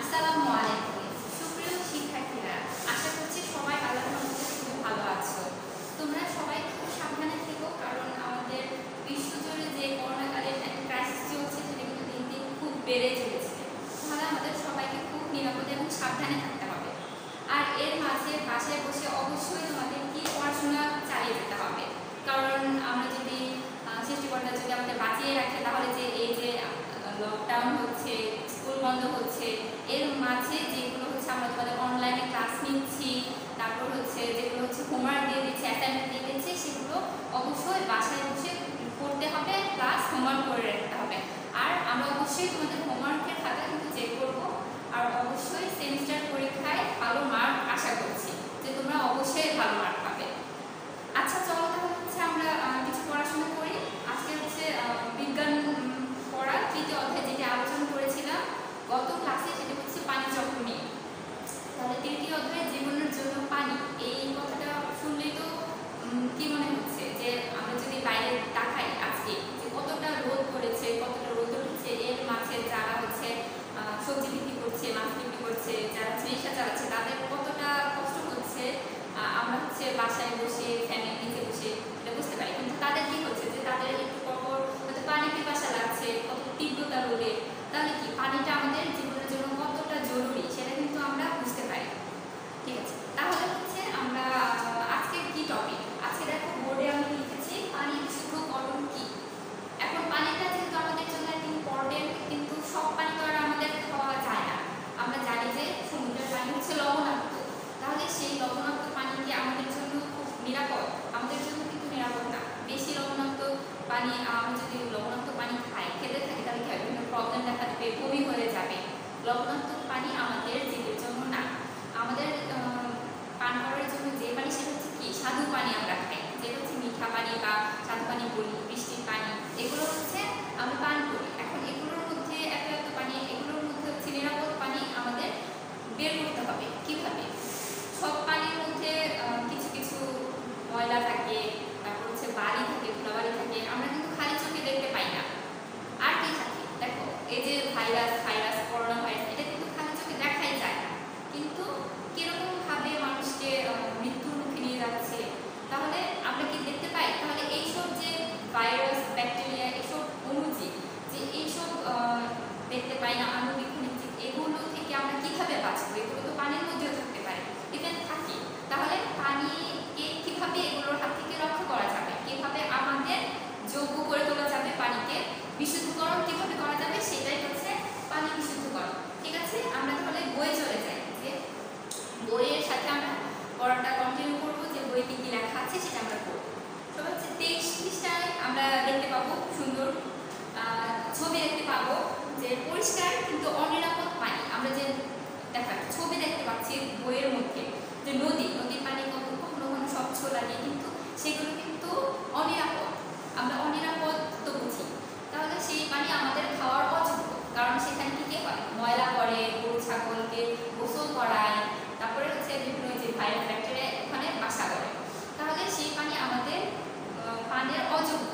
আসসালামু আলাইকুম। সুপ্রিয় শিক্ষার্থীরা, আশা করছি সবাই আল্লাহর রহমতে খুব ভালো আছো। তোমরা সবাই খুব সাবধানে থেকো, কারণ আমাদের বিশ্বজুড়ে যে করোনাকালীন একটা ক্রাইসিস চলছে সেটা কিন্তু দিন দিন খুব বেড়ে চলেছে। তাহলে আমাদের সবাইকে খুব নিরাপদে এবং সাবধানে থাকতে হবে। আর এর মাঝে বাসায় বসে অবশ্যই তোমাদের কি পড়াশোনা চালিয়ে যেতে হবে, কারণ আমরা যদি সৃষ্টিকর্তা যদি আমাদের বাঁচিয়ে রাখে, তাহলে যে এই যে লকডাউন হচ্ছে, স্কুল বন্ধ হচ্ছে, এর মাঝে যেগুলো হচ্ছে আমরা তোমাদের অনলাইনে ক্লাস নিচ্ছি, তারপর হচ্ছে যেগুলো হচ্ছে হোমওয়ার্ক দিয়ে দিচ্ছে, অ্যাসাইনমেন্ট দিয়ে দিচ্ছে, সেগুলো অবশ্যই বাসায় বসে করতে হবে, প্লাস হোমওয়ার্ক করে রাখতে হবে। আর আমরা অবশ্যই তোমাদের হোমওয়ার্কের খাতা কিন্তু চেক করবো। আর অবশ্যই সেমিস্টার পরীক্ষায় ভালো মার্ক আশা করছি যে তোমরা অবশ্যই ভালো মার্ক পাবে। আচ্ছা, চলো তাহলে হচ্ছে আমরা কিছু পড়াশোনা করি। আজকে হচ্ছে বিজ্ঞান পড়া তৃতীয় অধ্যায়, যেটি আলোচনা করেছিলাম গত ক্লাসে, সেটা হচ্ছে পানি চক্র নিয়ে। তাহলে তৃতীয় অধ্যায় জীবনের জন্য পানি, এই কথাটা শুনলেই তো কি মনে হচ্ছে যে আমরা যদি বাইরে তাকাই আজকে যে কতটা রোদ পড়েছে, কতটা রোদ উঠেছে, এর মাঝে যারা হচ্ছে সবজি বিক্রি করছে, মাছ বিক্রি করছে, যারা রিক্সা চালাচ্ছে, তাদের কতটা কষ্ট হচ্ছে আমরা হচ্ছে বাসায় বসে ফ্যানের নিচে বসে এটা বুঝতে পারি। কিন্তু তাদের কি হচ্ছে যে তাদের একটু পর হয়তো পানি পিপাসা লাগছে, কত তীব্রতা রোদে, তাহলে কি পানিটা আমাদের জীবনের জন্য কতটা জরুরি সেটা কিন্তু আমরা বুঝতে পারি। ঠিক আছে, তাহলে হচ্ছে আমরা আজকে কি টপিক, আজকে দেখো বোর্ডে আমি লিখেছি পানি বিশুদ্ধকরণ কি। এখন পানিটা যেহেতু আমাদের জন্য একটা ইম্পর্টেন্ট, কিন্তু সব পানি তো আর আমাদের খাওয়া যায় না। আমরা জানি যে সমুদ্রের পানি হচ্ছে লবণাক্ত, তাহলে সেই লবণাক্ত পানি কি আমাদের জন্য খুব নিরাপদ? আমাদের জন্য কিন্তু নিরাপদ না। বেশি লবণাক্ত পানি, আমি যদি লবণাক্ত পানি খেতে থাকি, তাহলে কি বিভিন্ন প্রবলেম দেখা দেবে, বমি হয়ে যাবে। লবণাক্ত পানি আমাদের জীবের জন্য না। আমাদের পান করার জন্য যে পানি সেটা হচ্ছে কি স্বাদু পানি আমরা খাই, যেটা হচ্ছে মিঠা পানি বা স্বাদু পানি বলি, বৃষ্টির পানি, এগুলো হচ্ছে আমরা পান করি। এখন এগুলোর মধ্যে এত পানি, এগুলোর মধ্যে হচ্ছে নিরাপদ পানি আমাদের বের করতে হবে। কিভাবে? সব পানির মধ্যে কিছু কিছু ময়লা থাকে, তারপর হচ্ছে বালি থাকে, ধুলাবালি থাকে, আমরা কিন্তু খালি চোখে দেখতে পাই না। আর কি থাকে দেখো, এই যে ভাইরাস করোনা ভাইরাস, এটা কিন্তু খালি চোখে দেখাই যায় না, কিন্তু কিরকম ভাবে মানুষকে মৃত্যুর মুখে নিয়ে যাচ্ছে, তাহলে আমরা কি দেখতে পাই? তাহলে এইসব যে ভাইরাস, ব্যাকটেরিয়া, এইসব অণুজীব, যে এইসব দেখতে পাই না, আণবিক জীব, এগুলো থেকে আমরা কিভাবে বাঁচবো? এগুলো তো পানির মধ্যেও থাকতে পারে, ইভেন থাকি। তাহলে পানিকে কিভাবে এগুলোর হাত থেকে রক্ষা করা যাবে, কিভাবে আমাদের যোগ্য করে তোলা যাবে, পানিকে বিশুদ্ধকরণ কিভাবে করা যাবে, সেটাই হচ্ছে পানি বিশুদ্ধকরণ। ঠিক আছে, আমরা তাহলে বই চলে যাই, যে বইয়ের সাথে আমরা পড়াটা কন্টিনিউ করবো, যে বইতে কি লেখা আছে সেটা আমরা পড়বো। সবাই হচ্ছে 23 পৃষ্ঠায় আমরা দেখতে পাবো সুন্দর ছবি দেখতে পাবো, যে পরিষ্কার কিন্তু অনিরাপদ পানি। আমরা যে দেখা ছবি দেখতে পাচ্ছি বইয়ের মধ্যে, যে নদীর পানি কখনো কখনো স্বচ্ছ লাগে, কিন্তু সেগুলো কিন্তু অনিরাপদ। আমরা অনিরাপদ তো বুঝি, তাহলে সেই পানি আমাদের খাওয়ার অযোগ্য, কারণ সেখানে কি হয়, ময়লা করে, গরু ছাগলকে গোসল করায়, তারপরে হচ্ছে বিভিন্ন যে ভাইরাস, ব্যাকটেরিয়া ওখানে বাসা করে, তাহলে সেই পানি আমাদের পানির অযোগ্য।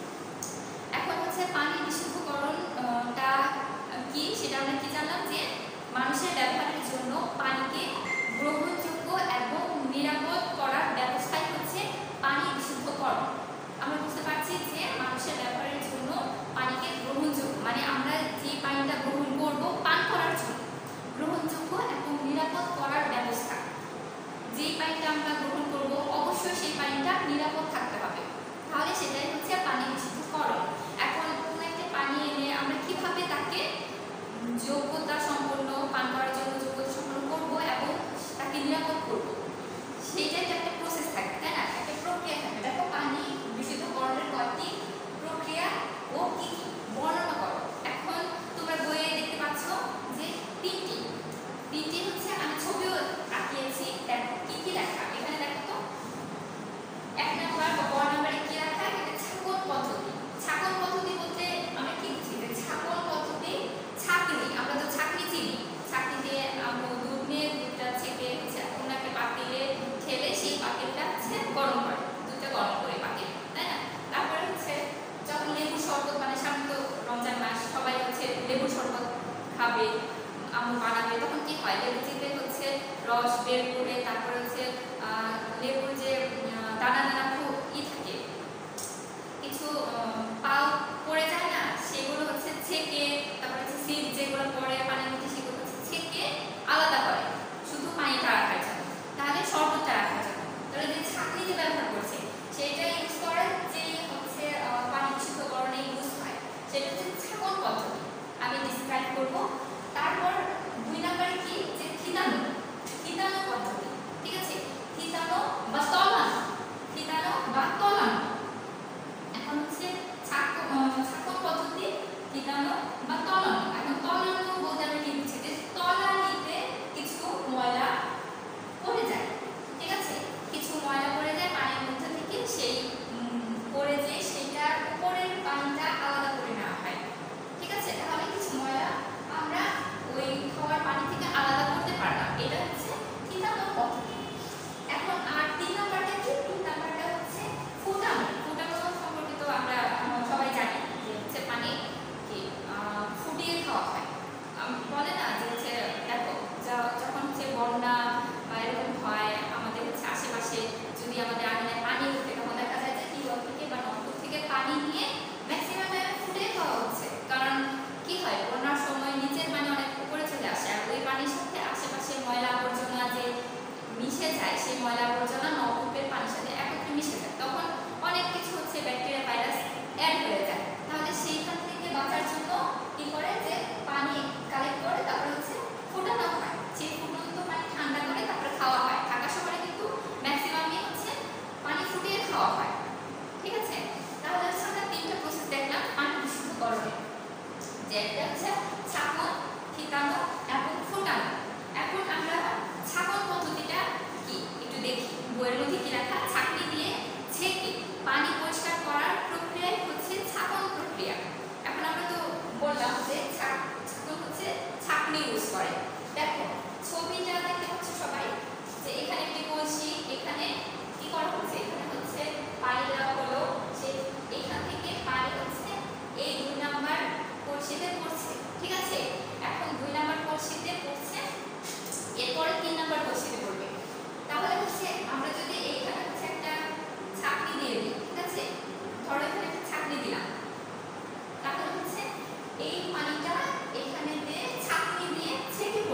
এখন হচ্ছে পানি বিশুদ্ধকরণটা কি সেটা আমরা কি জানলাম, যে মানুষের ব্যবহারের জন্য পানিকে গ্রহণযোগ্য এবং নিরাপদ করার ব্যবস্থাই হচ্ছে পানি বিশুদ্ধকরণ। আমরা বুঝতে পারছি যে মানুষের ব্যবহারের জন্য পানিকে গ্রহণযোগ্য, মানে আমরা যে পানিটা গ্রহণ করব পান করার জন্য, গ্রহণযোগ্য এবং নিরাপদ করার ব্যবস্থা। যেই পানিটা আমরা গ্রহণ করব অবশ্যই সেই পানিটা নিরাপদ থাকতে হবে, তাহলে সেটাই হচ্ছে পানি বিশুদ্ধকরণ। এখন কোনো একটা পানি এনে আমরা কিভাবে তাকে যোগ্যতা সম্পন্ন, পান করার জন্য যোগ্যতা সম্পন্ন করবো এবং তাকে আম্মু বানাবে, তখন কি হয় লেবু চিপে হচ্ছে রস বের করে তারপর হচ্ছে লেবুর যে দানা দানা খুব থাকে কিছু পাল পড়ে যায় না, সেগুলো হচ্ছে ছেঁকে, তারপর হচ্ছে সিড যেগুলো পড়ে পানির মধ্যে সেগুলো হচ্ছে ছেঁকে আলাদা করে শুধু পানিটা রাখার জন্য, তাহলে শরবতটা রাখার জন্য। তাহলে যে ছাঁকনি যে ব্যবহার করছে সেটা ইউজ করে, যে হচ্ছে পানি বিশুদ্ধকরণে ইউজ হয়, সেটা হচ্ছে ছাঁকন পদ্ধতি আমি ডিসক্রাইব করব। তারপর 2 নম্বরে কি যে থিতানো, থিতানো পদ্ধতি, ঠিক আছে, থিতানো বা তলানো, থিতানো বা তলানো। এখন হচ্ছে ছাঁকন পদ্ধতি, থিতানো বা তলানো। এখন তলানো বলতে আমরা কি বুঝি, যে তলানিতে কিছু ময়লা পড়ে যায়, ঠিক আছে, কিছু ময়লা পড়ে যায় পানির মধ্যে থেকে, সেই পড়ে যে সেটার উপরের পানিটা আলাদা করে নেওয়া হয়, ঠিক আছে, তাহলে কিছু ময়লা আমরা ওই খাওয়ার পানি থেকে আলাদা করতে পারলাম, এটা হচ্ছে থিতানো পদ্ধতি। এখন আর 3 নাম্বারটা কি, 3 নাম্বারটা হচ্ছে ফুটানো। ফুটানো সম্পর্কে তো আমরা সবাই জানি যে হচ্ছে পানি কি ফুটিয়ে খাওয়া হয়। বলে না যে হচ্ছে দেখো যখন হচ্ছে বন্যা বা এরকম হয় আমাদের হচ্ছে আশেপাশে, যদি আমাদের আঙিনায় পানি উঠে তখন দেখা যায় যে টিউবওয়েল থেকে বা নলকূপ থেকে পানি নিয়ে ম্যাক্সিমাম ফুটিয়ে খাওয়া হচ্ছে। কারণ কি হয় বন্যার সময় নিচের পানি অনেক উপরে চলে আসে, আর ওই পানির সাথে আশেপাশে ময়লা আবর্জনা যে মিশে যায়, সেই ময়লা আবর্জনা নলকূপের পানির সাথে একত্রে মিশে যায়, তখন অনেক কিছু হচ্ছে ব্যাকটেরিয়া ভাইরাস অ্যাড হয়ে যায়। তাহলে সেইখান থেকে বাঁচার জন্য কি করে যে পানি কালেক্ট করে তারপরে হচ্ছে ফোটানো হয়, সেই ফুটন্ত পানি ঠান্ডা করে তারপরে খাওয়া হয়। ঢাকা শহরে কিন্তু ম্যাক্সিমামই হচ্ছে পানি ফুটিয়ে খাওয়া হয়, ঠিক আছে। তাহলে হচ্ছে আমরা 3টা প্রসেস দেখলাম পানি বিশুদ্ধকরণের, যে একটা হচ্ছে ছাঁকন, থিতানো এবং ফোটানো। এখন আমরা ছাঁকন পদ্ধতিটা কি একটু দেখি, বইয়ের মধ্যে কি লেখা, ছাঁকনি দিয়ে ছেঁকে পানি পরিষ্কার করার প্রক্রিয়াই হচ্ছে ছাঁকন প্রক্রিয়া। এখন আমরা তো বললাম যে ছাঁকন হচ্ছে ছাঁকনি ইউজ করে। দেখো ছবিটা দেখতে পাচ্ছ সবাই, যে এখানে একটি কলসি, এখানে কি করা হচ্ছে, এখানে হচ্ছে পানি দেওয়া হলো, সে এখান থেকে পানি হচ্ছে এই 2 নাম্বার কলসিতে পড়ছে, ঠিক আছে। এখন 2 নাম্বার কলসিতে পড়ছে, এরপরে 3 নাম্বার কলসিতে পড়বে। তাহলে হচ্ছে আমরা যদি এইখানে হচ্ছে একটা ছাঁকনি দিয়ে দিই, ঠিক আছে, ধরো এখানে একটা ছাঁকনি দিলাম, তাহলে হচ্ছে এই পানিটা এখানে দিয়ে ছাঁকনি দিয়ে ছেঁকে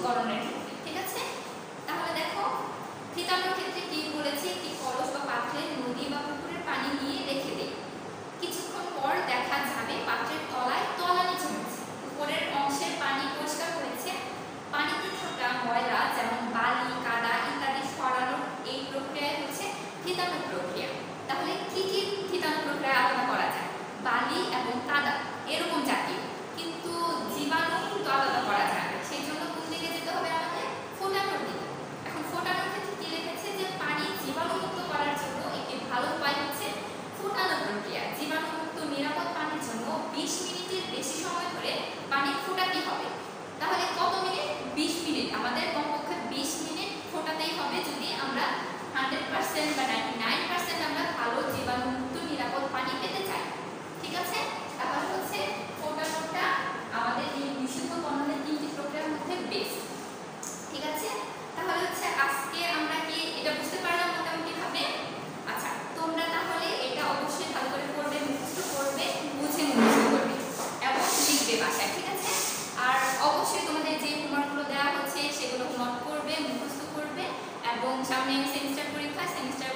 বিশুদ্ধকরণের ক্ষেত্রে। ঠিক আছে, তাহলে দেখো থিতানোর ক্ষেত্রে কি বলেছে, একটি কলস বা পাত্রে নদী বা পুকুরের পানি নিয়ে রেখে দিই। কিছুক্ষণ পর দেখা যাবে পাত্রের তলায় তলানি জমেছে, উপরের অংশের পানি পরিষ্কার হয়েছে। পানিতে থাকা ময়লা যেমন বালি, কাদা ইত্যাদি সরানোর এই প্রক্রিয়ায় হচ্ছে থিতানো প্রক্রিয়া। তাহলে কি কি থিতানো প্রক্রিয়া আলাদা করা যায়? বালি এবং কাদা এরকম জাতীয়, কিন্তু জীবাণু কিন্তু আলাদা করা যায় না। সেই জন্য কোন দিকে যেতে হবে আমাদের? ফোটানোর দিকে। এখন ফোটানোর ক্ষেত্রে কি লিখেছে যে পানি জীবাণুমুক্ত করার জন্য একটি ভালো উপায় হচ্ছে ফোটানো প্রক্রিয়া। জীবাণুমুক্ত নিরাপদ পানির জন্য 20 মিনিটের বেশি সময় ধরে পানি ফোটাতে হবে। তাহলে কত মিনিট? 20 মিনিট। আমাদের কমপক্ষে 20 মিনিট ফোটাতেই হবে যদি আমরা 100% বা 99% আমরা ভালো জীবাণুমুক্ত নিরাপদ পানি পেতে চাই। ঠিক আছে, তাহলে হচ্ছে ফোটানোটা আমাদের এই বিশুদ্ধকরণের তিনটি প্রক্রিয়ার মধ্যে বেস্ট। ঠিক আছে, তাহলে হচ্ছে আজকে আমরা কি এটা বুঝতে পারলাম মোটামুটি ভাবে? আচ্ছা, তোমরা তাহলে এটা অবশ্যই ভালো করে পড়বে, মুখস্থ করবে, বুঝে মুখস্থ করবে এবং লিখবে বাসায়। ঠিক আছে, আর অবশ্যই তোমাদের যে হোমওয়ার্কগুলো দেওয়া হচ্ছে সেগুলো নোট করবে, মুখস্থ করবে এবং সামনে সেমিস্টার পরীক্ষা, সেমিস্টার